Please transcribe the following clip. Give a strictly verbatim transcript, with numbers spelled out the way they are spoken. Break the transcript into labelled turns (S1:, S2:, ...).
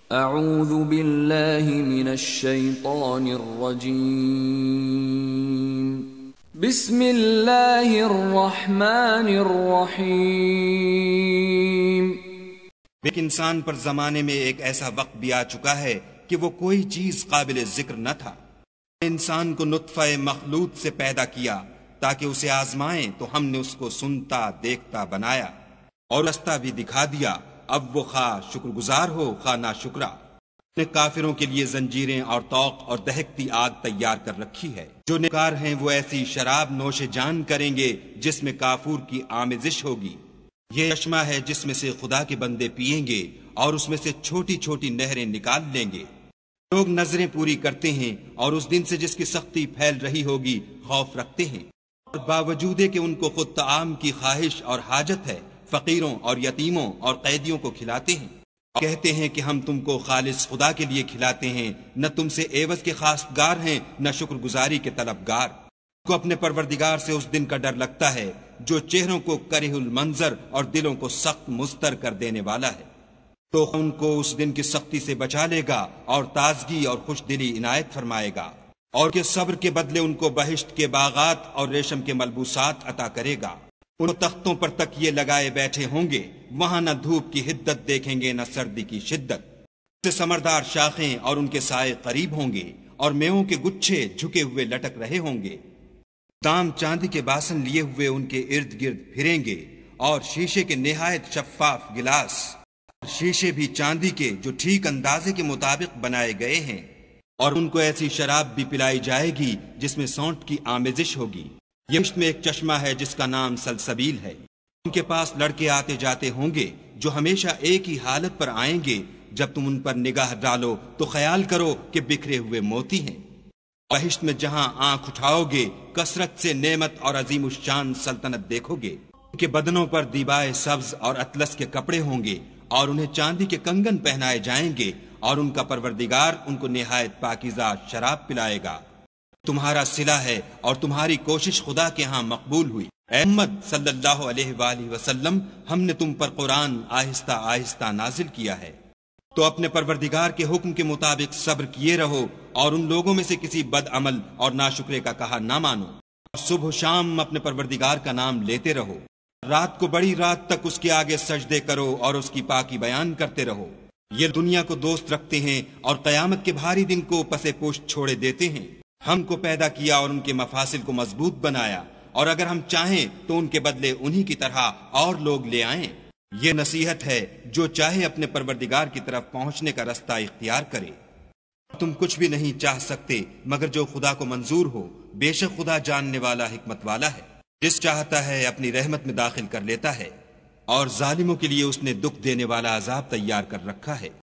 S1: اعوذ باللہ من الشیطان الرجیم بسم اللہ الرحمن الرحیم۔
S2: ایک انسان پر زمانے میں ایک ایسا وقت بھی آ چکا ہے کہ وہ کوئی چیز قابل ذکر نہ تھا۔ انسان کو نطفہ مخلوط سے پیدا کیا تاکہ اسے آزمائیں، تو ہم نے اس کو سنتا دیکھتا بنایا اور رستہ بھی دکھا دیا۔ اب وہ خواہ شکر گزار ہو خواہ ناشکرا۔ نے کافروں کے لیے زنجیریں اور طوق اور دہکتی آگ تیار کر رکھی ہے۔ جو نکار ہیں وہ ایسی شراب نوش جان کریں گے جس میں کافور کی آمیزش ہوگی۔ یہ چشمہ ہے جس میں سے خدا کے بندے پیئیں گے اور اس میں سے چھوٹی چھوٹی نہریں نکال لیں گے۔ لوگ نظریں پوری کرتے ہیں اور اس دن سے جس کی سختی پھیل رہی ہوگی خوف رکھتے ہیں، اور باوجود کہ ان کو خود طعام کی خواہش اور حاجت ہے، فقیروں اور یتیموں اور قیدیوں کو کھلاتے ہیں۔ کہتے ہیں کہ ہم تم کو خالص خدا کے لیے کھلاتے ہیں، نہ تم سے عوض کے خواستگار ہیں نہ شکر گزاری کے طلبگار۔ کو اپنے پروردگار سے اس دن کا ڈر لگتا ہے جو چہروں کو کرہ المنظر اور دلوں کو سخت مضطر کر دینے والا ہے، تو ان کو اس دن کی سختی سے بچا لے گا اور تازگی اور خوش دلی عنایت فرمائے گا، اور کہ صبر کے بدلے ان کو بہشت کے باغات اور ریشم کے ملبوسات عطا کرے گا۔ ان تختوں پر تکیے لگائے بیٹھے ہوں گے، وہاں نہ دھوپ کی حدت دیکھیں گے نہ سردی کی شدت۔ سے ثمردار شاخیں اور ان کے سائے قریب ہوں گے، اور میووں کے گچھے جھکے ہوئے لٹک رہے ہوں گے۔ دام چاندی کے باسن لیے ہوئے ان کے ارد گرد پھریں گے، اور شیشے کے نہایت شفاف گلاس، شیشے بھی چاندی کے جو ٹھیک اندازے کے مطابق بنائے گئے ہیں، اور ان کو ایسی شراب بھی پلائی جائے گی جس میں سونٹ کی آمیزش ہوگی۔ یہ مشت میں ایک چشمہ ہے جس کا نام سلسبیل ہے۔ ان کے پاس لڑکے آتے جاتے ہوں گے جو ہمیشہ ایک ہی حالت پر آئیں گے۔ جب تم ان پر نگاہ ڈالو تو خیال کرو کہ بکھرے ہوئے موتی ہیں۔ بہشت میں جہاں آنکھ اٹھاؤ گے کثرت سے نعمت اور عظیم الشان سلطنت دیکھو گے۔ ان کے بدنوں پر دیبائے سبز اور اطلس کے کپڑے ہوں گے، اور انہیں چاندی کے کنگن پہنائے جائیں گے، اور ان کا پروردگار ان کو نہایت پاکیزہ شراب پلائے گا۔ تمہارا صلہ ہے اور تمہاری کوشش خدا کے ہاں مقبول ہوئی۔ اے محمد صلی اللہ علیہ وآلہ وسلم، ہم نے تم پر قرآن آہستہ آہستہ نازل کیا ہے، تو اپنے پروردگار کے حکم کے مطابق صبر کیے رہو، اور ان لوگوں میں سے کسی بد عمل اور ناشکرے کا کہا نہ مانو، اور صبح و شام اپنے پروردگار کا نام لیتے رہو۔ رات کو بڑی رات تک اس کے آگے سجدے کرو اور اس کی پاکی بیان کرتے رہو۔ یہ دنیا کو دوست رکھتے ہیں اور قیامت کے بھاری دن کو پسے پشت چھوڑے دیتے ہیں۔ ہم کو پیدا کیا اور ان کے مفاصل کو مضبوط بنایا، اور اگر ہم چاہیں تو ان کے بدلے انہی کی طرح اور لوگ لے آئیں۔ یہ نصیحت ہے جو چاہے اپنے پروردگار کی طرف پہنچنے کا رستہ اختیار کرے۔ تم کچھ بھی نہیں چاہ سکتے مگر جو خدا کو منظور ہو، بے شک خدا جاننے والا حکمت والا ہے۔ جس چاہتا ہے اپنی رحمت میں داخل کر لیتا ہے، اور ظالموں کے لیے اس نے دکھ دینے والا عذاب تیار کر رکھا ہے۔